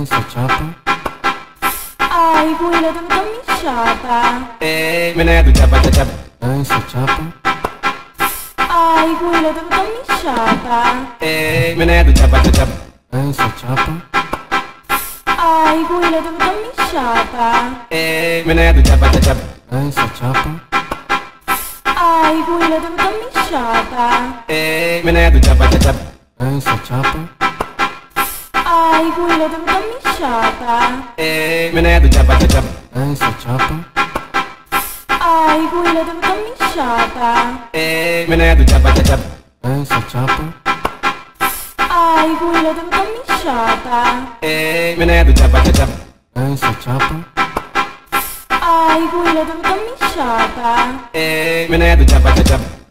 dança chapa. Ai, Guilherme, eu tô tão inchada. Ei, menina do chapa, chapa. Dança chapa. Ai, Guilherme, eu tô tão inchada. Ei, menina do chapa, chapa. Dança chapa. Ai, Guilherme, eu tô tão inchada. Ei, menina do chapa, chapa. Dança chapa. Ai, Guilherme, eu tô tão inchada. Ei, menina do chapa, chapa. Dança chapa. Ai, Guilherme, eu tô tão inchada. Ei, menina do chapa, chapa. Dança chapa. Ai, Guilherme, eu tô tão inchada. Ei, menina do chapa, chapa. Dança chapa. Ai, Guilherme, eu tô tão inchada. Ei, menina do chapa, chapa. Dança chapa. Ai, Guilherme, eu tô tão inchada. Ei, menina do chapa, chapa.